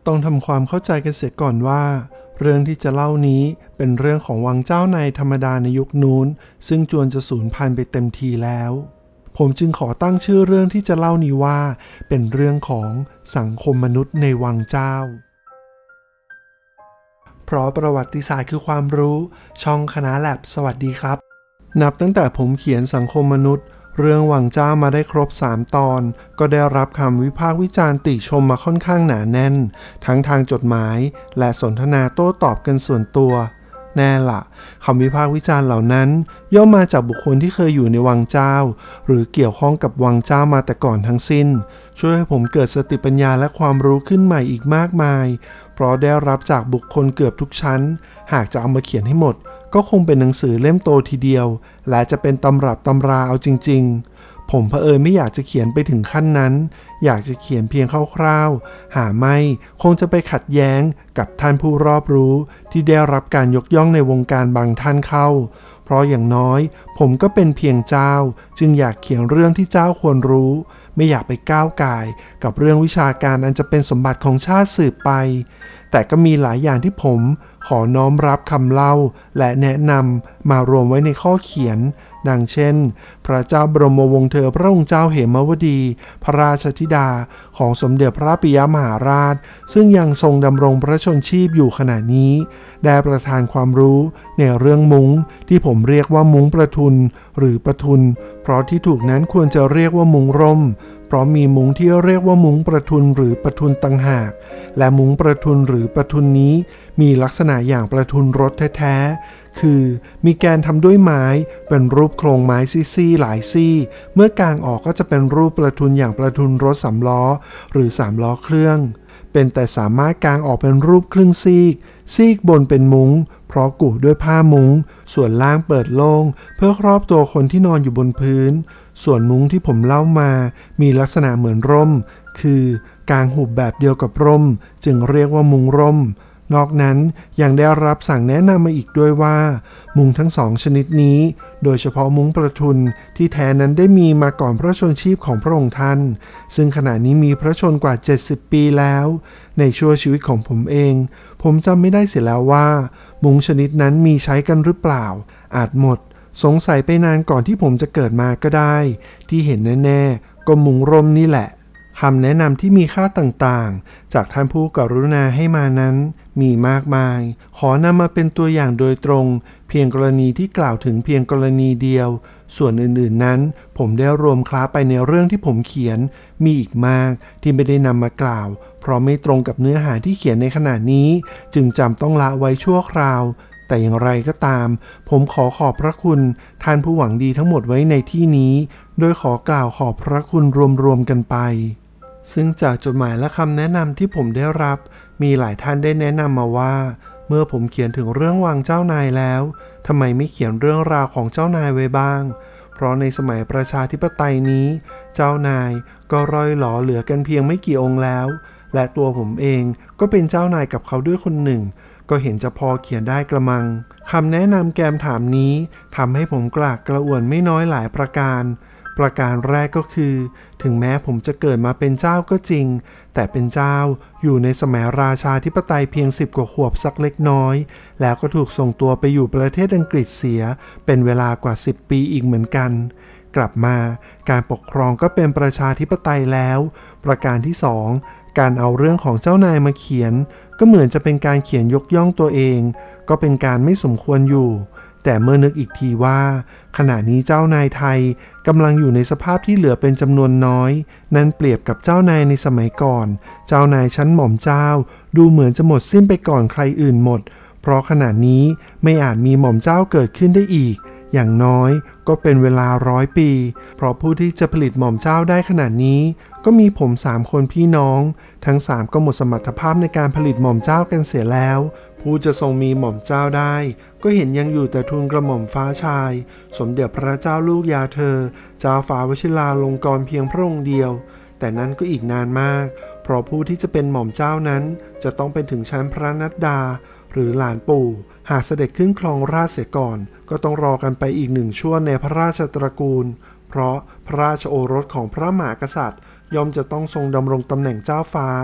ต้องทำความเข้าใจกันเสียก่อนว่าเรื่องที่จะเล่านี้เป็นเรื่องของวังเจ้านายธรรมดาในยุคนู้นซึ่งจวนจะสูญพันธุ์ไปเต็มทีแล้วผมจึงขอตั้งชื่อเรื่องที่จะเล่านี้ว่าเป็นเรื่องของสังคมมนุษย์ในวังเจ้าเพราะประวัติศาสตร์คือความรู้ช่องคณะแลบสวัสดีครับนับตั้งแต่ผมเขียนสังคมมนุษย์เรื่องวังเจ้ามาได้ครบ3ตอนก็ได้รับคำวิพากษ์วิจารณ์ติชมมาค่อนข้างหนาแน่นทั้งทางจดหมายและสนทนาโต้ตอบกันส่วนตัวแน่ละคำวิพากษ์วิจารณ์เหล่านั้นย่อมมาจากบุคคลที่เคยอยู่ในวังเจ้าหรือเกี่ยวข้องกับวังเจ้ามาแต่ก่อนทั้งสิ้นช่วยให้ผมเกิดสติปัญญาและความรู้ขึ้นใหม่อีกมากมายเพราะได้รับจากบุคคลเกือบทุกชั้นหากจะเอามาเขียนให้หมดก็คงเป็นหนังสือเล่มโตทีเดียวและจะเป็นตำรับตำราเอาจริงๆผมเผอิญไม่อยากจะเขียนไปถึงขั้นนั้นอยากจะเขียนเพียงคร่าวๆหาไม่คงจะไปขัดแย้งกับท่านผู้รอบรู้ที่ได้รับการยกย่องในวงการบางท่านเข้าเพราะอย่างน้อยผมก็เป็นเพียงเจ้าจึงอยากเขียนเรื่องที่เจ้าควรรู้ไม่อยากไปก้าวก่ายกับเรื่องวิชาการอันจะเป็นสมบัติของชาติสืบไปแต่ก็มีหลายอย่างที่ผมขอน้อมรับคำเล่าและแนะนำมารวมไว้ในข้อเขียนดังเช่นพระเจ้าบรมวงศ์เธอพระองค์เจ้าเหมวดีพระราชธิดาของสมเด็จพระปิยมหาราชซึ่งยังทรงดำรงพระชนชีพอยู่ขณะนี้ได้ประทานความรู้ในเรื่องมุ้งที่ผมเรียกว่ามุ้งประทุนหรือประทุนเพราะที่ถูกนั้นควรจะเรียกว่ามุ้งร่มเพราะมีมุ้งที่เรียกว่ามุ้งประทุนหรือประทุนต่างหากและมุ้งประทุนหรือประทุนนี้มีลักษณะอย่างประทุนรถแท้ๆคือมีแกนทำด้วยไม้เป็นรูปโครงไม้ซี่ๆหลายซี่เมื่อกางออกก็จะเป็นรูปประทุนอย่างประทุนรถ3ล้อหรือ3ล้อเครื่องเป็นแต่สามารถกางออกเป็นรูปครึ่งซีกบนเป็นมุ้งเพราะกุด้วยผ้ามุ้งส่วนล่างเปิดโล่งเพื่อครอบตัวคนที่นอนอยู่บนพื้นส่วนมุ้งที่ผมเล่ามามีลักษณะเหมือนร่มคือกางหุบแบบเดียวกับร่มจึงเรียกว่ามุ้งร่มนอกนั้นยังได้รับสั่งแนะนำมาอีกด้วยว่ามุ้งทั้ง2ชนิดนี้โดยเฉพาะมุ้งประทุนที่แท้นั้นได้มีมาก่อนพระชนชีพของพระองค์ท่านซึ่งขณะนี้มีพระชนกว่า70ปีแล้วในชั่วชีวิตของผมเองผมจำไม่ได้เสียแล้วว่ามุ้งชนิดนั้นมีใช้กันหรือเปล่าอาจหมดสงสัยไปนานก่อนที่ผมจะเกิดมาก็ได้ที่เห็นแน่ๆก็มุ้งร่มนี่แหละคำแนะนำที่มีค่าต่างๆจากท่านผู้กรุณาให้มานั้นมีมากมายขอนำมาเป็นตัวอย่างโดยตรงเพียงกรณีที่กล่าวถึงเพียงกรณีเดียวส่วนอื่นๆนั้นผมได้รวมคล้าไปในเรื่องที่ผมเขียนมีอีกมากที่ไม่ได้นำมากล่าวเพราะไม่ตรงกับเนื้อหาที่เขียนในขณะนี้จึงจำต้องละไว้ชั่วคราวแต่อย่างไรก็ตามผมขอบพระคุณท่านผู้หวังดีทั้งหมดไว้ในที่นี้โดยขอกล่าวขอบพระคุณรวมๆกันไปซึ่งจากจดหมายและคำแนะนำที่ผมได้รับมีหลายท่านได้แนะนำมาว่าเมื่อผมเขียนถึงเรื่องวังเจ้านายแล้วทำไมไม่เขียนเรื่องราวของเจ้านายไว้บ้างเพราะในสมัยประชาธิปไตยนี้เจ้านายก็ร่อยหลอเหลือกันเพียงไม่กี่องค์แล้วและตัวผมเองก็เป็นเจ้านายกับเขาด้วยคนหนึ่งก็เห็นจะพอเขียนได้กระมังคำแนะนำแกมถามนี้ทำให้ผมกระอักกระอ่วนไม่น้อยหลายประการแรกก็คือถึงแม้ผมจะเกิดมาเป็นเจ้าก็จริงแต่เป็นเจ้าอยู่ในสมัยราชาธิปไตยเพียง10 กว่าขวบสักเล็กน้อยแล้วก็ถูกส่งตัวไปอยู่ประเทศอังกฤษเสียเป็นเวลากว่า10 ปีอีกเหมือนกันกลับมาการปกครองก็เป็นประชาธิปไตยแล้วประการที่2การเอาเรื่องของเจ้านายมาเขียนก็เหมือนจะเป็นการเขียนยกย่องตัวเองก็เป็นการไม่สมควรอยู่แต่เมื่อนึกอีกทีว่าขณะนี้เจ้านายไทยกำลังอยู่ในสภาพที่เหลือเป็นจำนวนน้อยนั่นเปรียบกับเจ้านายในสมัยก่อนเจ้านายชั้นหม่อมเจ้าดูเหมือนจะหมดสิ้นไปก่อนใครอื่นหมดเพราะขณะนี้ไม่อาจมีหม่อมเจ้าเกิดขึ้นได้อีกอย่างน้อยก็เป็นเวลา100 ปีเพราะผู้ที่จะผลิตหม่อมเจ้าได้ขนาดนี้ก็มีผม3 คนพี่น้องทั้ง3ก็หมดสมรรถภาพในการผลิตหม่อมเจ้ากันเสียแล้วผู้จะทรงมีหม่อมเจ้าได้ก็เห็นยังอยู่แต่ทูลกระหม่อมฟ้าชายสมเด็จพระเจ้าลูกยาเธอเจ้าฟ้าวชิราลงกรณ์เพียงพระองค์เดียวแต่นั้นก็อีกนานมากเพราะผู้ที่จะเป็นหม่อมเจ้านั้นจะต้องเป็นถึงชั้นพระนัดดาหรือหลานปู่หากเสด็จขึ้นครองราชย์เสียก่อนก็ต้องรอกันไปอีก1 ชั่วในพระราชตระกูลเพราะพระราชโอรสของพระมหากษัตริย์ย่อมจะต้องทรงดำรงตำแหน่งเจ้าฟ้า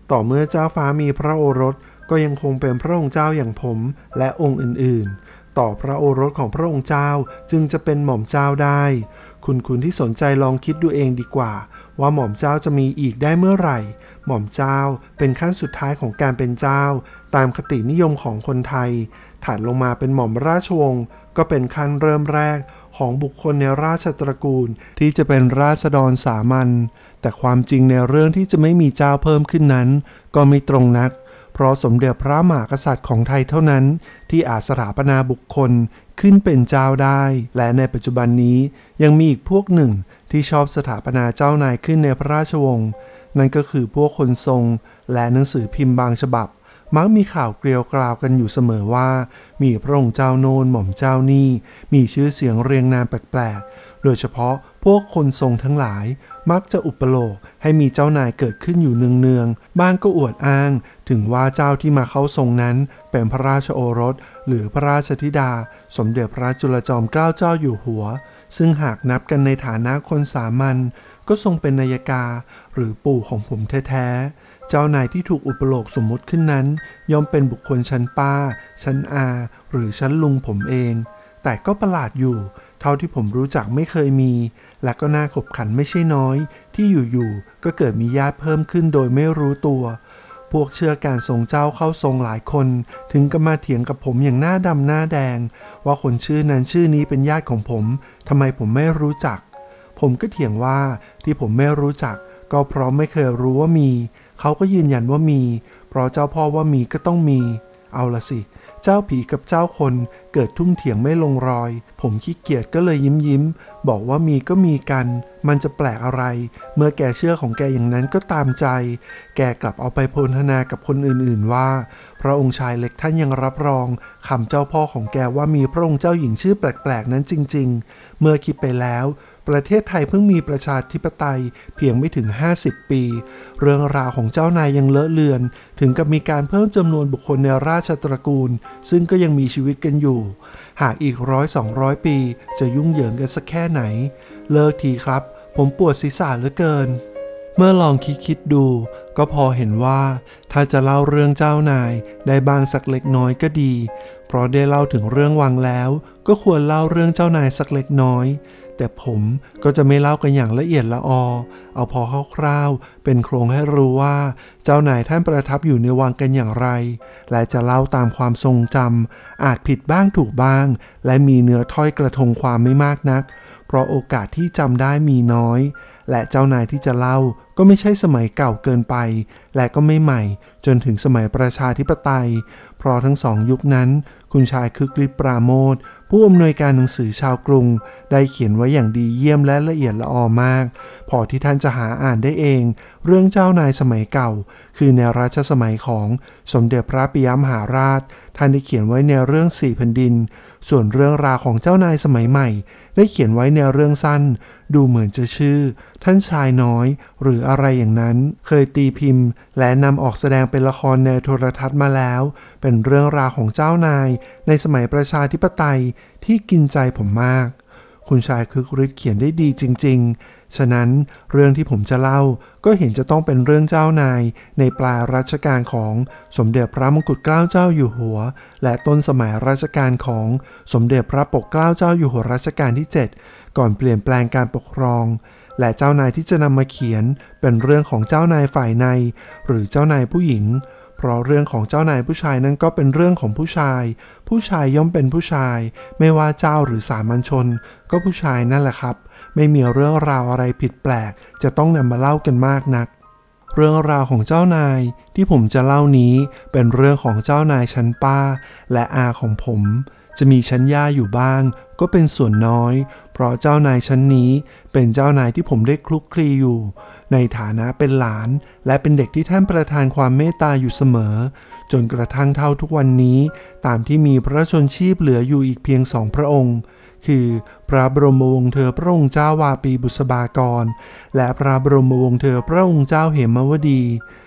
ต่อเมื่อเจ้าฟ้ามีพระโอรสก็ยังคงเป็นพระองค์เจ้าอย่างผมและองค์อื่นๆต่อพระโอรสของพระองค์เจ้าจึงจะเป็นหม่อมเจ้าได้คุณที่สนใจลองคิดดูเองดีกว่าว่าหม่อมเจ้าจะมีอีกได้เมื่อไหร่หม่อมเจ้าเป็นขั้นสุดท้ายของการเป็นเจ้าตามคตินิยมของคนไทยถัดลงมาเป็นหม่อมราชวงศ์ก็เป็นขั้นเริ่มแรกของบุคคลในราชตระกูลที่จะเป็นราษฎรสามัญแต่ความจริงในเรื่องที่จะไม่มีเจ้าเพิ่มขึ้นนั้นก็ไม่ตรงนักเพราะสมเด็จพระมหากษัตริย์ของไทยเท่านั้นที่อาจสถาปนาบุคคลขึ้นเป็นเจ้าได้และในปัจจุบันนี้ยังมีอีกพวกหนึ่งที่ชอบสถาปนาเจ้านายขึ้นในพระราชวงศ์นั่นก็คือพวกคนทรงและหนังสือพิมพ์บางฉบับมักมีข่าวเกลียวกราวกันอยู่เสมอว่ามีพระองค์เจ้าโน้นหม่อมเจ้านี่มีชื่อเสียงเรียงนามแปลกๆโดยเฉพาะพวกคนทรงทั้งหลายมักจะอุปโลกให้มีเจ้านายเกิดขึ้นอยู่เนืองๆบ้างก็อวดอ้างถึงว่าเจ้าที่มาเข้าทรงนั้นเป็นพระราชโอรสหรือพระราชธิดาสมเด็จพระจุลจอมเกล้าเจ้าอยู่หัวซึ่งหากนับกันในฐานะคนสามัญก็ทรงเป็นนายกาหรือปู่ของผมแท้ๆเจ้านายที่ถูกอุปโลกสมมุติขึ้นนั้นย่อมเป็นบุคคลชั้นป้าชั้นอาหรือชั้นลุงผมเองแต่ก็ประหลาดอยู่เท่าที่ผมรู้จักไม่เคยมีและก็น่าขบขันไม่ใช่น้อยที่อยู่ๆก็เกิดมีญาติเพิ่มขึ้นโดยไม่รู้ตัวพวกเชื่อการทรงเจ้าเข้าทรงหลายคนถึงกับมาเถียงกับผมอย่างหน้าดำหน้าแดงว่าคนชื่อนั้นชื่อนี้เป็นญาติของผมทำไมผมไม่รู้จักผมก็เถียงว่าที่ผมไม่รู้จักก็เพราะไม่เคยรู้ว่ามีเขาก็ยืนยันว่ามีเพราะเจ้าพ่อว่ามีก็ต้องมีเอาละสิเจ้าผีกับเจ้าคนเกิดทุ่มเถียงไม่ลงรอยผมขี้เกียจก็เลยยิ้มบอกว่ามีก็มีกันมันจะแปลกอะไรเมื่อแกเชื่อของแกอย่างนั้นก็ตามใจแกกลับเอาไปพรรณนากับคนอื่นๆว่าพระองค์ชายเล็กท่านยังรับรองคำเจ้าพ่อของแกว่ามีพระองค์เจ้าหญิงชื่อแปลกๆนั้นจริงๆเมื่อคิดไปแล้วประเทศไทยเพิ่งมีประชาธิปไตยเพียงไม่ถึง50ปีเรื่องราวของเจ้านายยังเลอะเลือนถึงกับมีการเพิ่มจำนวนบุคคลในราชตระกูลซึ่งก็ยังมีชีวิตกันอยู่หากอีก100-200 ปีจะยุ่งเหยิงกันสักแค่ไหนเลิกทีครับผมปวดศีรษะเหลือเกินเมื่อลองคิดดูก็พอเห็นว่าถ้าจะเล่าเรื่องเจ้านายได้บ้างสักเล็กน้อยก็ดีเพราะได้เล่าถึงเรื่องวังแล้วก็ควรเล่าเรื่องเจ้านายสักเล็กน้อยแต่ผมก็จะไม่เล่ากันอย่างละเอียดละออเอาพอคร่าวๆเป็นโครงให้รู้ว่าเจ้านายท่านประทับอยู่ในวังกันอย่างไรและจะเล่าตามความทรงจำอาจผิดบ้างถูกบ้างและมีเนื้อถ้อยกระทงความไม่มากนักเพราะโอกาสที่จำได้มีน้อยและเจ้านายที่จะเล่าก็ไม่ใช่สมัยเก่าเกินไปและก็ไม่ใหม่จนถึงสมัยประชาธิปไตยเพราะทั้งสองยุคนั้นคุณชายคึกฤทธิ์ปราโมทย์ผู้อำนวยการหนังสือชาวกรุงได้เขียนไว้อย่างดีเยี่ยมและละเอียดละออมากพอที่ท่านจะหาอ่านได้เองเรื่องเจ้านายสมัยเก่าคือในรัชสมัยของสมเด็จพระปิยมหาราชท่านได้เขียนไว้ในเรื่อง4แผ่นดินส่วนเรื่องราวของเจ้านายสมัยใหม่ได้เขียนไว้ในเรื่องสั้นดูเหมือนจะชื่อท่านชายน้อยหรืออะไรอย่างนั้นเคยตีพิมพ์และนำออกแสดงเป็นละครในโทรทัศน์มาแล้วเป็นเรื่องราวของเจ้านายในสมัยประชาธิปไตยที่กินใจผมมากคุณชายคึกฤทธิ์เขียนได้ดีจริงๆฉะนั้นเรื่องที่ผมจะเล่าก็เห็นจะต้องเป็นเรื่องเจ้านายในปลายรัชกาลของสมเด็จพระมงกุฎเกล้าเจ้าอยู่หัวและต้นสมัยรัชกาลของสมเด็จพระปกเกล้าเจ้าอยู่หัวรัชกาลที่7ก่อนเปลี่ยนแปลงการปกครองและเจ้านายที่จะนำมาเขียนเป็นเรื่องของเจ้านายฝ่ายในหรือเจ้านายผู้หญิงเพราะเรื่องของเจ้านายผู้ชายนั้นก็เป็นเรื่องของผู้ชายผู้ชายย่อมเป็นผู้ชายไม่ว่าเจ้าหรือสามัญชนก็ผู้ชายนั่นแหละครับไม่มีเรื่องราวอะไรผิดแปลกจะต้องนำมาเล่ากันมากนักเรื่องราวของเจ้านายที่ผมจะเล่านี้เป็นเรื่องของเจ้านายชั้นป้าและอาของผมจะมีชั้นย่าอยู่บ้างก็เป็นส่วนน้อยเพราะเจ้านายชั้นนี้เป็นเจ้านายที่ผมได้คลุกคลีอยู่ในฐานะเป็นหลานและเป็นเด็กที่ท่านประทานความเมตตาอยู่เสมอจนกระทั่งเท่าทุกวันนี้ตามที่มีพระชนชีพเหลืออยู่อีกเพียง2 พระองค์คือพระบรมวงศ์เธอพระองค์เจ้าวาปีบุษบากรและพระบรมวงศ์เธอพระองค์เจ้าเหมวดี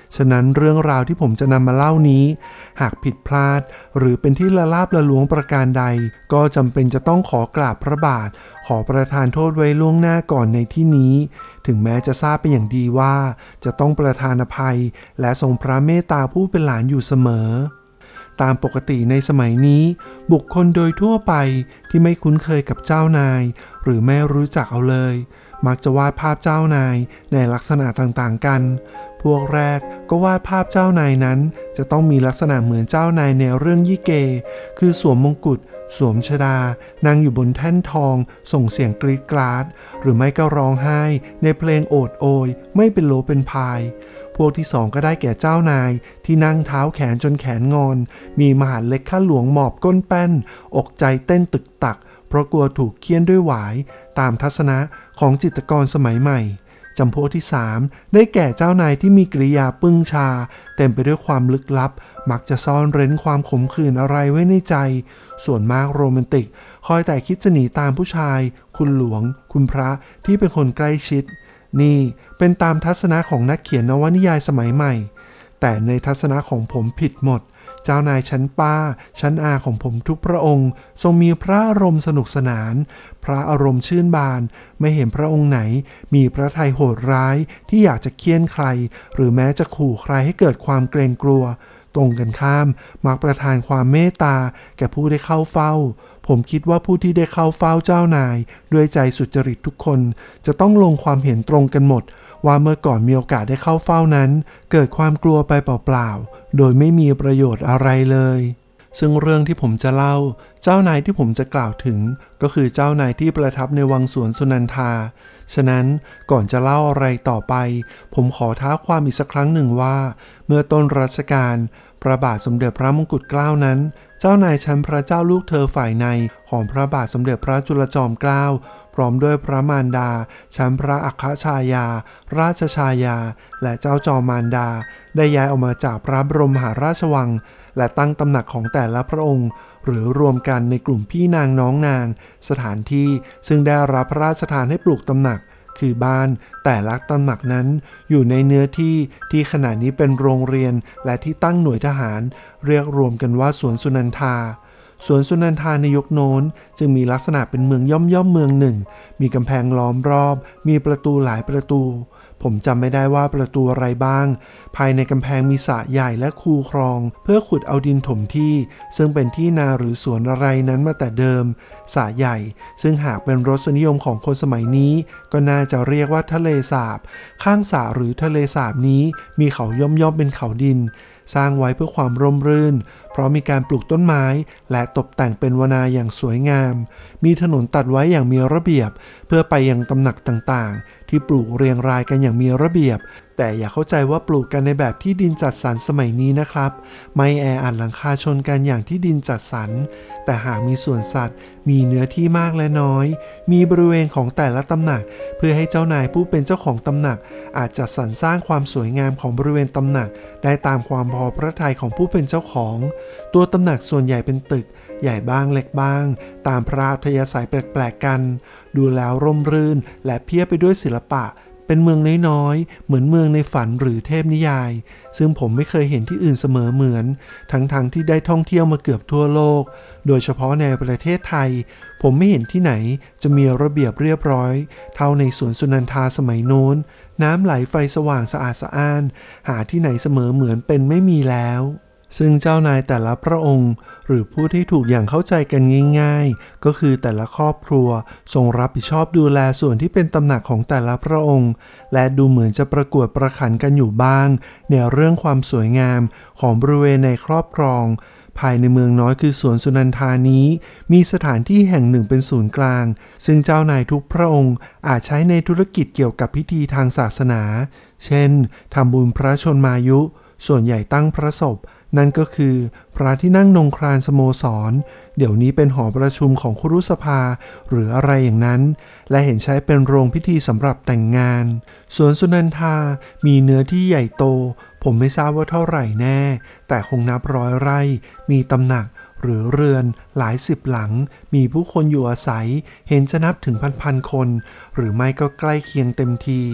ฉะนั้นเรื่องราวที่ผมจะนำมาเล่านี้หากผิดพลาดหรือเป็นที่ละลาบละล้วงประการใดก็จำเป็นจะต้องขอกราบพระบาทขอประทานโทษไว้ล่วงหน้าก่อนในที่นี้ถึงแม้จะทราบเป็นอย่างดีว่าจะต้องประทานอภัยและทรงพระเมตตาผู้เป็นหลานอยู่เสมอตามปกติในสมัยนี้บุคคลโดยทั่วไปที่ไม่คุ้นเคยกับเจ้านายหรือไม่รู้จักเอาเลยมักจะวาดภาพเจ้านายในลักษณะต่างๆกันพวกแรกก็วาดภาพเจ้านายนั้นจะต้องมีลักษณะเหมือนเจ้านายในเรื่องยี่เกคือสวมมงกุฎสวมชฎานั่งอยู่บนแท่นทองส่งเสียงกรีดกราดหรือไม่ก็ร้องไห้ในเพลงโอดโอยไม่เป็นโลเป็นพายพวกที่สองก็ได้แก่เจ้านายที่นั่งเท้าแขนจนแขนงอนมีมหาดเล็กข้าหลวงหมอบก้นแป้นอกใจเต้นตึกตักเพราะกลัวถูกเคี่ยนด้วยหวายตามทัศนะของจิตรกรสมัยใหม่จำพวกที่3ได้แก่เจ้านายที่มีกริยาปึ้งชาเต็มไปด้วยความลึกลับมักจะซ่อนเร้นความขมขื่นอะไรไว้ในใจส่วนมากโรแมนติกคอยแต่คิดจะหนีตามผู้ชายคุณหลวงคุณพระที่เป็นคนใกล้ชิดนี่เป็นตามทัศนะของนักเขียนนวนิยายสมัยใหม่แต่ในทัศนะของผมผิดหมดเจ้านายชั้นป้าชั้นอาของผมทุกพระองค์ทรงมีพระอารมณ์สนุกสนานพระอารมณ์ชื่นบานไม่เห็นพระองค์ไหนมีพระทัยโหดร้ายที่อยากจะเคี่ยนใครหรือแม้จะขู่ใครให้เกิดความเกรงกลัวตรงกันข้ามมักประทานความเมตตาแก่ผู้ได้เข้าเฝ้าผมคิดว่าผู้ที่ได้เข้าเฝ้าเจ้านายด้วยใจสุจริตทุกคนจะต้องลงความเห็นตรงกันหมดว่าเมื่อก่อนมีโอกาสได้เข้าเฝ้านั้นเกิดความกลัวไปเปล่าๆโดยไม่มีประโยชน์อะไรเลยซึ่งเรื่องที่ผมจะเล่าเจ้านายที่ผมจะกล่าวถึงก็คือเจ้านายที่ประทับในวังสวนสุนันทาฉะนั้นก่อนจะเล่าอะไรต่อไปผมขอท้าความอีกสักครั้งหนึ่งว่าเมื่อต้นรัชกาลพระบาทสมเด็จพระมงกุฎเกล้านั้นเจ้านายชั้นพระเจ้าลูกเธอฝ่ายในของพระบาทสมเด็จพระจุลจอมเกล้าพร้อมด้วยพระมารดาชั้นพระอัครชายาราชชายาและเจ้าจอมมารดาได้ย้ายออกมาจากพระบรมมหาราชวังและตั้งตำหนักของแต่ละพระองค์หรือรวมกันในกลุ่มพี่นางน้องนางสถานที่ซึ่งได้รับพระราชทานให้ปลูกตำหนักคือบ้านแต่ละตำหนักนั้นอยู่ในเนื้อที่ขณะนี้เป็นโรงเรียนและที่ตั้งหน่วยทหารเรียกรวมกันว่าสวนสุนันทาสวนสุนันทาในยุคโน้นจึงมีลักษณะเป็นเมืองย่อมเมืองหนึ่งมีกำแพงล้อมรอบมีประตูหลายประตูผมจำไม่ได้ว่าประตูอะไรบ้างภายในกำแพงมีสระใหญ่และคูคลองเพื่อขุดเอาดินถมที่ซึ่งเป็นที่นาหรือสวนอะไรนั้นมาแต่เดิมสระใหญ่ซึ่งหากเป็นรสนิยมของคนสมัยนี้ก็น่าจะเรียกว่าทะเลสาบข้างสระหรือทะเลสาบนี้มีเขาย่อมเป็นเขาดินสร้างไว้เพื่อความร่มรื่นเพราะมีการปลูกต้นไม้และตกแต่งเป็นวนาอย่างสวยงามมีถนนตัดไว้อย่างมีระเบียบเพื่อไปยังตำหนักต่างๆที่ปลูกเรียงรายกันอย่างมีระเบียบแต่อย่าเข้าใจว่าปลูกกันในแบบที่ดินจัดสรรสมัยนี้นะครับไม่แออัดหลังคาชนกันอย่างที่ดินจัดสรรแต่หากมีสวนสัตว์มีเนื้อที่มากและน้อยมีบริเวณของแต่ละตำหนักเพื่อให้เจ้านายผู้เป็นเจ้าของตำหนักอาจจัดสรรสร้างความสวยงามของบริเวณตำหนักได้ตามความพอพระทัยของผู้เป็นเจ้าของตัวตำหนักส่วนใหญ่เป็นตึกใหญ่บ้างเล็กบ้างตามพระอัธยาศัยแปลกๆกันดูแล้วร่มรื่นและเพียบไปด้วยศิลปะเป็นเมืองน้อยๆเหมือนเมืองในฝันหรือเทพนิยายซึ่งผมไม่เคยเห็นที่อื่นเสมอเหมือนทั้งที่ได้ท่องเที่ยวมาเกือบทั่วโลกโดยเฉพาะในประเทศไทยผมไม่เห็นที่ไหนจะมีระเบียบเรียบร้อยเท่าในสวนสุนันทาสมัยโน้นน้ำไหลไฟสว่างสะอาดสะอ้านหาที่ไหนเสมอเหมือนเป็นไม่มีแล้วซึ่งเจ้านายแต่ละพระองค์หรือผู้ที่ถูกอย่างเข้าใจกันง่ายๆก็คือแต่ละครอบครัวทรงรับผิดชอบดูแลส่วนที่เป็นตำหนักของแต่ละพระองค์และดูเหมือนจะประกวดประขันกันอยู่บ้างในเรื่องความสวยงามของบริเวณในครอบครองภายในเมืองน้อยคือสวนสุนันทานี้มีสถานที่แห่งหนึ่งเป็นศูนย์กลางซึ่งเจ้านายทุกพระองค์อาจใช้ในธุรกิจเกี่ยวกับพิธีทางศาสนาเช่นทำบุญพระชนมายุส่วนใหญ่ตั้งพระศพนั่นก็คือพระที่นั่งนงครานสโมสรเดี๋ยวนี้เป็นหอประชุมของครุสภาหรืออะไรอย่างนั้นและเห็นใช้เป็นโรงพิธีสำหรับแต่งงานสวนสุนันทามีเนื้อที่ใหญ่โตผมไม่ทราบว่าเท่าไหร่แน่แต่คงนับร้อยไร่มีตำหนักหรือเรือนหลายสิบหลังมีผู้คนอยู่อาศัยเห็นจะนับถึงพันคนหรือไม่ก็ใกล้เคียงเต็มที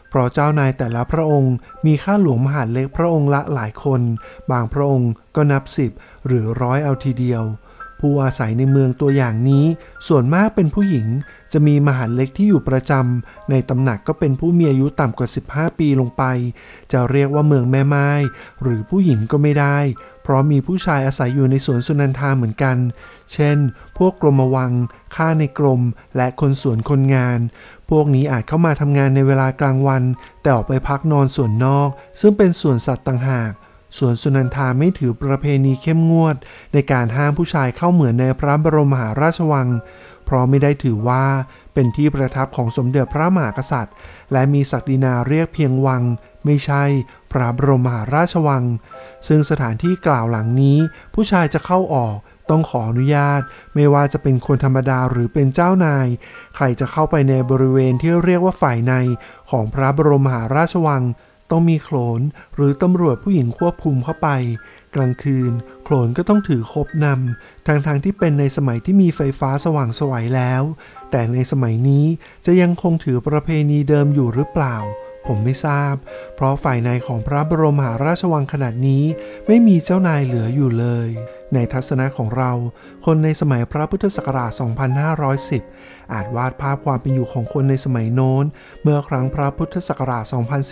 เพราะเจ้านายแต่ละพระองค์มีข้าหลวงมหาดเล็กพระองค์ละหลายคนบางพระองค์ก็นับ10หรือ100เอาทีเดียวผู้อาศัยในเมืองตัวอย่างนี้ส่วนมากเป็นผู้หญิงจะมีมหาดเล็กที่อยู่ประจำในตำหนักก็เป็นผู้มีอายุต่ำกว่า15 ปีลงไปจะเรียกว่าเมืองแม่ไม้หรือผู้หญิงก็ไม่ได้เพราะมีผู้ชายอาศัยอยู่ในสวนสุนันทาเหมือนกันเช่นพวกกรมวังข้าในกรมและคนสวนคนงานพวกนี้อาจเข้ามาทำงานในเวลากลางวันแต่ออกไปพักนอนส่วนนอกซึ่งเป็นสวนสัตว์ต่างหากสวนสุนันทาไม่ถือประเพณีเข้มงวดในการห้ามผู้ชายเข้าเหมือนในพระบรมมหาราชวังเพราะไม่ได้ถือว่าเป็นที่ประทับของสมเด็จพระมหากษัตริย์และมีศักดินาเรียกเพียงวังไม่ใช่พระบรมมหาราชวังซึ่งสถานที่กล่าวหลังนี้ผู้ชายจะเข้าออกต้องขออนุญาตไม่ว่าจะเป็นคนธรรมดาหรือเป็นเจ้านายใครจะเข้าไปในบริเวณที่เรียกว่าฝ่ายในของพระบรมมหาราชวังต้องมีโขนหรือตำรวจผู้หญิงควบคุมเข้าไปกลางคืนโขนก็ต้องถือคบนำทางที่เป็นในสมัยที่มีไฟฟ้าสว่างไสวแล้วแต่ในสมัยนี้จะยังคงถือประเพณีเดิมอยู่หรือเปล่าผมไม่ทราบเพราะฝ่ายในของพระบรมมหาราชวังขนาดนี้ไม่มีเจ้านายเหลืออยู่เลยในทัศนะของเราคนในสมัยพระพุทธศักราช 2510 อาจวาดภาพความเป็นอยู่ของคนในสมัยโน้นเมื่อครั้งพระพุทธศักราช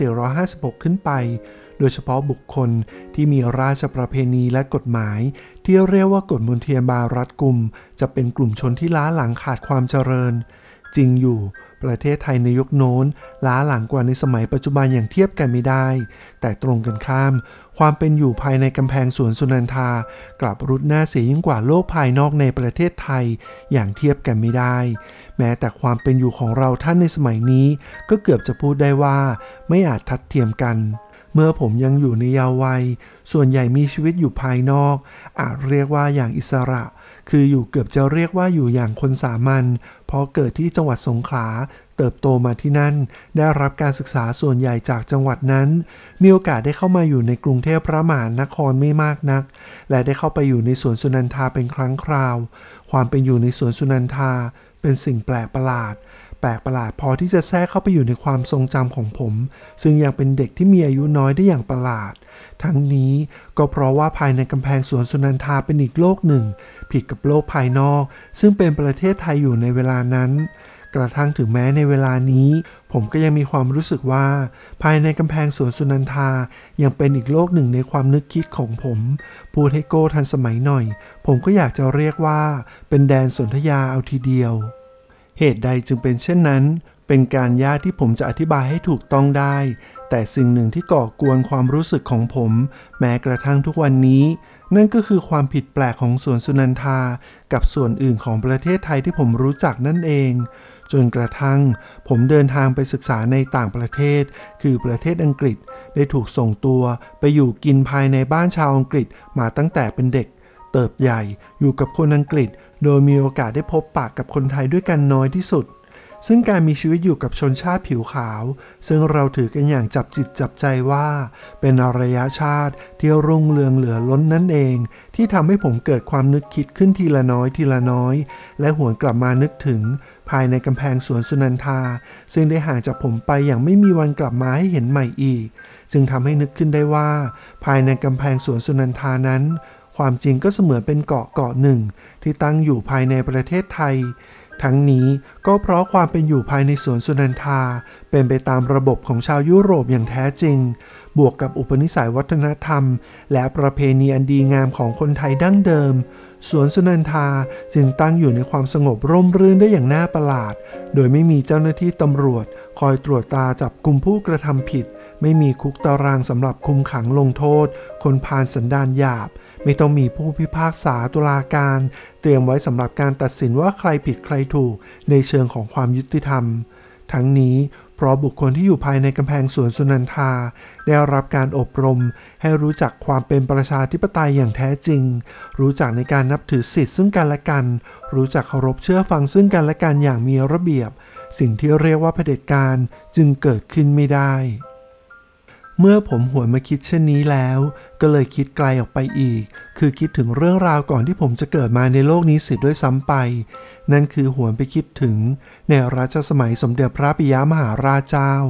2456 ขึ้นไปโดยเฉพาะบุคคลที่มีราชประเพณีและกฎหมายที่เรียกว่ากฎมนเทียนบารัดกุมจะเป็นกลุ่มชนที่ล้าหลังขาดความเจริญจริงอยู่ประเทศไทยในยุคโน้นล้าหลังกว่าในสมัยปัจจุบันอย่างเทียบกันไม่ได้แต่ตรงกันข้ามความเป็นอยู่ภายในกำแพงสวนสุนันทากลับรุดหน้าเสียยิ่งกว่าโลกภายนอกในประเทศไทยอย่างเทียบกันไม่ได้แม้แต่ความเป็นอยู่ของเราท่านในสมัยนี้ก็เกือบจะพูดได้ว่าไม่อาจทัดเทียมกันเมื่อผมยังอยู่ในเยาว์วัยส่วนใหญ่มีชีวิตอยู่ภายนอกอาจเรียกว่าอย่างอิสระคืออยู่เกือบจะเรียกว่าอยู่อย่างคนสามัญเพราะเกิดที่จังหวัดสงขลาเติบโตมาที่นั่นได้รับการศึกษาส่วนใหญ่จากจังหวัดนั้นมีโอกาสได้เข้ามาอยู่ในกรุงเทพพระมหานครไม่มากนักและได้เข้าไปอยู่ในสวนสุนันทาเป็นครั้งคราวความเป็นอยู่ในสวนสุนันทาเป็นสิ่งแปลกประหลาดพอที่จะแทรกเข้าไปอยู่ในความทรงจำของผมซึ่งยังเป็นเด็กที่มีอายุน้อยได้อย่างประหลาดทั้งนี้ก็เพราะว่าภายในกำแพงสวนสุนันทาเป็นอีกโลกหนึ่งผิดกับโลกภายนอกซึ่งเป็นประเทศไทยอยู่ในเวลานั้นกระทั่งถึงแม้ในเวลานี้ผมก็ยังมีความรู้สึกว่าภายในกำแพงสวนสุนันทายังเป็นอีกโลกหนึ่งในความนึกคิดของผมพูดให้โก้ทันสมัยหน่อยผมก็อยากจะเรียกว่าเป็นแดนสนธยาเอาทีเดียวเหตุใดจึงเป็นเช่นนั้นเป็นการยากที่ผมจะอธิบายให้ถูกต้องได้แต่สิ่งหนึ่งที่ก่อกวนความรู้สึกของผมแม้กระทั่งทุกวันนี้นั่นก็คือความผิดแปลกของสวนสุนันทากับส่วนอื่นของประเทศไทยที่ผมรู้จักนั่นเองจนกระทั่งผมเดินทางไปศึกษาในต่างประเทศคือประเทศอังกฤษได้ถูกส่งตัวไปอยู่กินภายในบ้านชาวอังกฤษมาตั้งแต่เป็นเด็กเติบใหญ่อยู่กับคนอังกฤษโดยมีโอกาสได้พบปะกับคนไทยด้วยกันน้อยที่สุดซึ่งการมีชีวิตอยู่กับชนชาติผิวขาวซึ่งเราถือกันอย่างจับจิตจับใจว่าเป็นอารยชาติที่รุ่งเรืองเหลือล้นนั่นเองที่ทำให้ผมเกิดความนึกคิดขึ้นทีละน้อยและหวนกลับมานึกถึงภายในกำแพงสวนสุนันทาซึ่งได้ห่างจากผมไปอย่างไม่มีวันกลับมาให้เห็นใหม่อีกจึงทำให้นึกขึ้นได้ว่าภายในกำแพงสวนสุนันทานั้นความจริงก็เสมือนเป็นเกาะหนึ่งที่ตั้งอยู่ภายในประเทศไทยทั้งนี้ก็เพราะความเป็นอยู่ภายในสวนสุนันทาเป็นไปตามระบบของชาวยุโรปอย่างแท้จริงบวกกับอุปนิสัยวัฒนธรรมและประเพณีอันดีงามของคนไทยดั้งเดิมสวนสุนันทาจึงตั้งอยู่ในความสงบร่มรื่นได้อย่างน่าประหลาดโดยไม่มีเจ้าหน้าที่ตำรวจคอยตรวจตราจับกุมผู้กระทำผิดไม่มีคุกตารางสำหรับคุมขังลงโทษคนพาลสันดานหยาบไม่ต้องมีผู้พิพากษาตุลาการเตรียมไว้สำหรับการตัดสินว่าใครผิดใครถูกในเชิงของความยุติธรรมทั้งนี้เพราะบุคคลที่อยู่ภายในกำแพงสวนสุนันทาได้รับการอบรมให้รู้จักความเป็นประชาธิปไตยอย่างแท้จริงรู้จักในการนับถือสิทธิซึ่งกันและกันรู้จักเคารพเชื่อฟังซึ่งกันและกันอย่างมีระเบียบสิ่งที่เรียกว่าเผด็จการจึงเกิดขึ้นไม่ได้เมื่อผมหวนมาคิดเช่นนี้แล้วก็เลยคิดไกลออกไปอีกคือคิดถึงเรื่องราวก่อนที่ผมจะเกิดมาในโลกนี้เสียด้วยซ้ำไปนั่นคือหวนไปคิดถึงในรัชสมัยสมเด็จพระปิยมหาราชเจ้า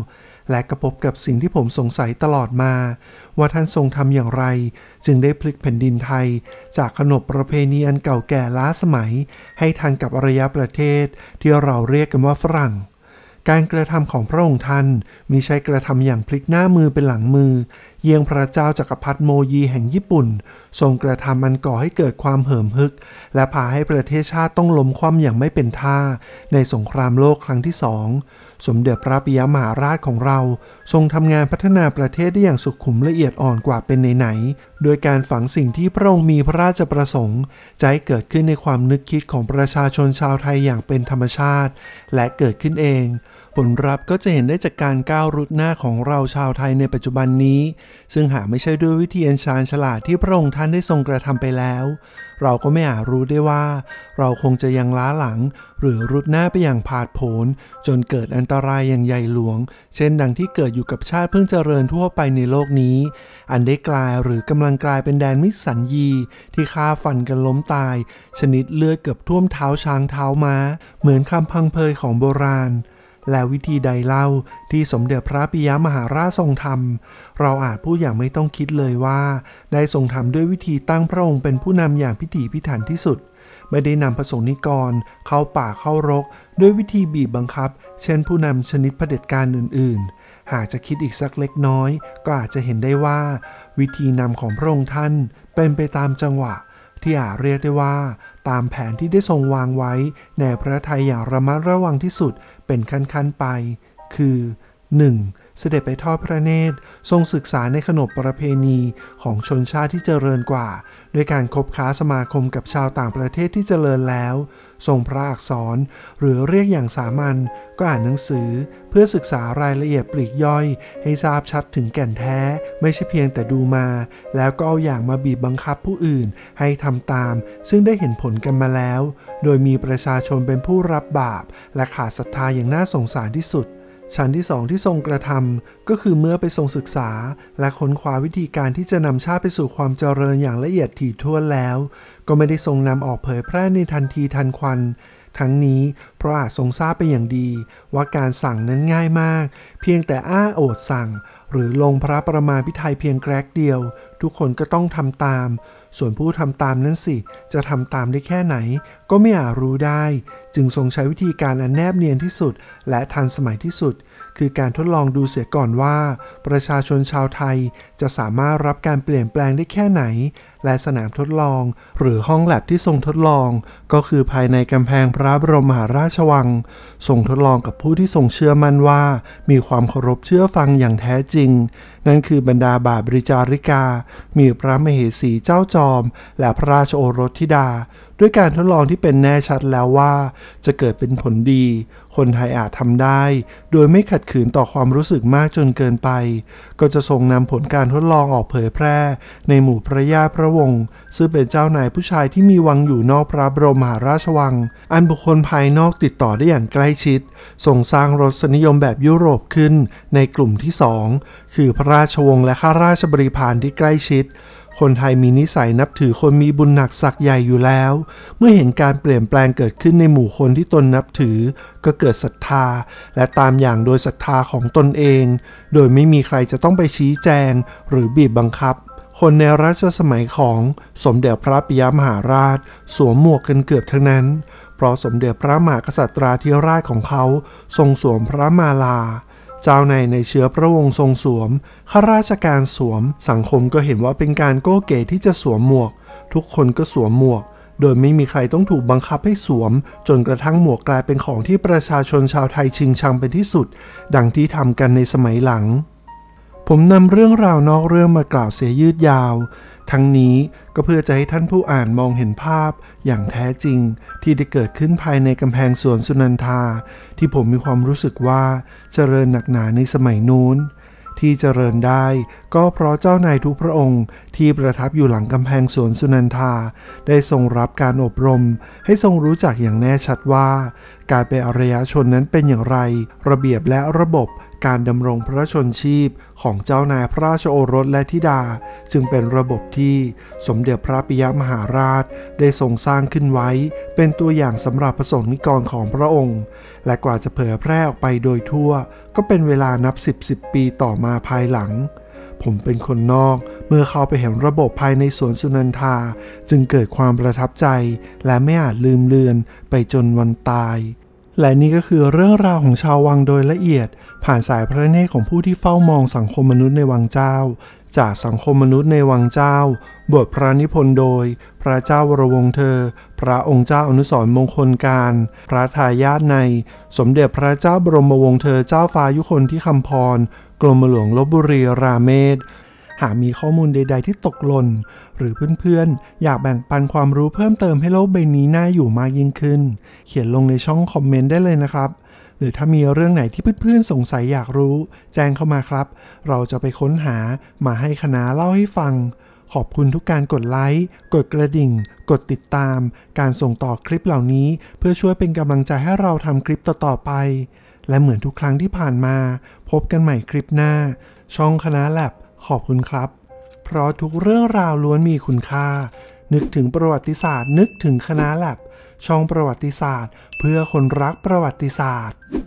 และก็พบกับสิ่งที่ผมสงสัยตลอดมาว่าท่านทรงทำอย่างไรจึงได้พลิกแผ่นดินไทยจากขนบประเพณีอันเก่าแก่ล้าสมัยให้ทันกับอารยประเทศที่เราเรียกกันว่าฝรั่งการกระทำของพระองค์ท่านมิใช่กระทำอย่างพลิกหน้ามือเป็นหลังมือเยี่ยงพระเจ้าจักรพรรดิโมยีแห่งญี่ปุ่นทรงกระทำมันก่อให้เกิดความเหิมฮึกและพาให้ประเทศชาติต้องล้มคว่ำอย่างไม่เป็นท่าในสงครามโลกครั้งที่2สมเด็จพระปิยมหาราชของเราทรงทำงานพัฒนาประเทศได้อย่างสุขุมละเอียดอ่อนกว่าเป็นไหนๆโดยการฝังสิ่งที่พระองค์มีพระราชประสงค์จะให้เกิดขึ้นในความนึกคิดของประชาชนชาวไทยอย่างเป็นธรรมชาติและเกิดขึ้นเองผลลัพธ์ก็จะเห็นได้จากการก้าวรุดหน้าของเราชาวไทยในปัจจุบันนี้ซึ่งหากไม่ใช่ด้วยวิธีอันชาญฉลาดที่พระองค์ท่านได้ทรงกระทำไปแล้วเราก็ไม่อาจรู้ได้ว่าเราคงจะยังล้าหลังหรือรุดหน้าไปอย่างผาดโผนจนเกิดอันตรายอย่างใหญ่หลวงเช่นดังที่เกิดอยู่กับชาติเพิ่งเจริญทั่วไปในโลกนี้อันได้กลายหรือกำลังกลายเป็นแดนมิตรสัญญีที่ฆ่าฟันกันล้มตายชนิดเลือดเกือบท่วมเท้าช้างเท้าม้าเหมือนคำพังเพยของโบราณและวิธีใดเล่าที่สมเด็จพระปิยมหาราชทรงทำเราอาจพูดอย่างไม่ต้องคิดเลยว่าได้ทรงทำด้วยวิธีตั้งพระองค์เป็นผู้นำอย่างพิถีพิถันที่สุดไม่ได้นำพระสงฆ์นิกรเข้าป่าเข้ารกด้วยวิธีบีบบังคับเช่นผู้นำชนิดเผด็จการอื่นๆหากจะคิดอีกสักเล็กน้อยก็อาจจะเห็นได้ว่าวิธีนำของพระองค์ท่านเป็นไปตามจังหวะที่อาจเรียกได้ว่าตามแผนที่ได้ทรงวางไว้ในพระทัยอย่างระมัดระวังที่สุดเป็นขั้นๆไปคือ 1. เสด็จไปทอดพระเนตรทรงศึกษาในขนบประเพณีของชนชาติที่เจริญกว่าด้วยการคบค้าสมาคมกับชาวต่างประเทศที่เจริญแล้วทรงพระอักษรหรือเรียกอย่างสามัญก็อ่านหนังสือเพื่อศึกษารายละเอียดปลีกย่อยให้ทราบชัดถึงแก่นแท้ไม่ใช่เพียงแต่ดูมาแล้วก็เอาอย่างมาบีบบังคับผู้อื่นให้ทำตามซึ่งได้เห็นผลกันมาแล้วโดยมีประชาชนเป็นผู้รับบาปและขาดศรัทธาอย่างน่าสงสารที่สุดชั้นที่2ที่ทรงกระทำก็คือเมื่อไปทรงศึกษาและค้นคว้าวิธีการที่จะนำชาติไปสู่ความเจริญอย่างละเอียดถี่ถ้วนแล้วก็ไม่ได้ทรงนำออกเผยแพร่ในทันทีทันควันทั้งนี้เพราะอาจทรงทราบเป็นอย่างดีว่าการสั่งนั้นง่ายมากเพียงแต่โอษสั่งหรือลงพระประมาพิไทยเพียงแกรกเดียวทุกคนก็ต้องทำตามส่วนผู้ทำตามนั้นสิจะทำตามได้แค่ไหนก็ไม่อาจรู้ได้จึงทรงใช้วิธีการอันแนบเนียนที่สุดและทันสมัยที่สุดคือการทดลองดูเสียก่อนว่าประชาชนชาวไทยจะสามารถรับการเปลี่ยนแปลงได้แค่ไหนและสนามทดลองหรือห้องแลบที่ทรงทดลองก็คือภายในกำแพงพระบรมมหาราชวังทรงทดลองกับผู้ที่ทรงเชื่อมั่นว่ามีความเคารพเชื่อฟังอย่างแท้จริงนั่นคือบรรดาบาทบริจาริกามีพระมเหสีเจ้าจอมและพระราชโอรสธิดาด้วยการทดลองที่เป็นแน่ชัดแล้วว่าจะเกิดเป็นผลดีคนไทยอาจทำได้โดยไม่ขัดขืนต่อความรู้สึกมากจนเกินไปก็จะทรงนำผลการทดลองออกเผยแพร่ในหมู่พระญาติพระวงศ์ซึ่งเป็นเจ้านายผู้ชายที่มีวังอยู่นอกพระบรมมหาราชวังอันบุคคลภายนอกติดต่อได้อย่างใกล้ชิดทรงสร้างรสนิยมแบบยุโรปขึ้นในกลุ่มที่2คือพระราชวงศ์และข้าราชบริพารที่ใกล้ชิดคนไทยมีนิสัยนับถือคนมีบุญหนักศักย์ใหญ่อยู่แล้วเมื่อเห็นการเปลี่ยนแปลงเกิดขึ้นในหมู่คนที่ตนนับถือก็เกิดศรัทธาและตามอย่างโดยศรัทธาของตนเองโดยไม่มีใครจะต้องไปชี้แจงหรือบีบบังคับคนในรัชสมัยของสมเด็จพระปิยมหาราชสวมหมวกกันเกือบทั้งนั้นเพราะสมเด็จพระมหากษัตริย์ธิราชของเขาทรงสวมพระมาลาเจ้านายในเชื้อพระวงศ์ทรงสวมข้าราชการสวมสังคมก็เห็นว่าเป็นการโก้เก๋ที่จะสวมหมวกทุกคนก็สวมหมวกโดยไม่มีใครต้องถูกบังคับให้สวมจนกระทั่งหมวกกลายเป็นของที่ประชาชนชาวไทยชิงชังเป็นที่สุดดังที่ทำกันในสมัยหลังผมนำเรื่องราวนอกเรื่องมากล่าวเสียยืดยาวทั้งนี้ก็เพื่อจะให้ท่านผู้อ่านมองเห็นภาพอย่างแท้จริงที่ได้เกิดขึ้นภายในกำแพงสวนสุนันทาที่ผมมีความรู้สึกว่าเจริญหนักหนาในสมัยนู้นที่เจริญได้ก็เพราะเจ้านายทุกพระองค์ที่ประทับอยู่หลังกำแพงสวนสุนันทาได้ทรงรับการอบรมให้ทรงรู้จักอย่างแน่ชัดว่าการเป็นอารยชนนั้นเป็นอย่างไรระเบียบและระบบการดำรงพระชนชีพของเจ้านายพระราชโอรสและธิดาจึงเป็นระบบที่สมเด็จพระปิยมหาราชได้ทรงสร้างขึ้นไว้เป็นตัวอย่างสำหรับประสงค์นิกรของพระองค์และกว่าจะเผยแพร่ออกไปโดยทั่วก็เป็นเวลานับ10 ปีต่อมาภายหลังผมเป็นคนนอกเมื่อเข้าไปเห็นระบบภายในสวนสุนันทาจึงเกิดความประทับใจและไม่อาจลืมเลือนไปจนวันตายและนี่ก็คือเรื่องราวของชาววังโดยละเอียดผ่านสายพระเนตรของผู้ที่เฝ้ามองสังคมมนุษย์ในวังเจ้าจากสังคมมนุษย์ในวังเจ้าบทพระนิพนธ์โดยพระเจ้าวรวงศ์เธอพระองค์เจ้าอนุสรณ์มงคลการพระทายาทในสมเด็จพระเจ้าบรมวงศ์เธอเจ้าฟ้ายุคนที่คำพรกรมหลวงลพบุรีราเมศหากมีข้อมูลใดๆที่ตกหล่นหรือเพื่อนๆอยากแบ่งปันความรู้เพิ่มเติมให้โลกใบนี้น่าอยู่มากยิ่งขึ้นเขียนลงในช่องคอมเมนต์ได้เลยนะครับหรือถ้ามีเรื่องไหนที่เพื่อนๆสงสัยอยากรู้แจ้งเข้ามาครับเราจะไปค้นหามาให้คณะเล่าให้ฟังขอบคุณทุกการกดไลค์กดกระดิ่งกดติดตามการส่งต่อคลิปเหล่านี้เพื่อช่วยเป็นกำลังใจให้เราทำคลิปต่อๆไปและเหมือนทุกครั้งที่ผ่านมาพบกันใหม่คลิปหน้าช่องคณะแลบขอบคุณครับเพราะทุกเรื่องราวล้วนมีคุณค่านึกถึงประวัติศาสตร์นึกถึงคณะแลบช่องประวัติศาสตร์เพื่อคนรักประวัติศาสตร์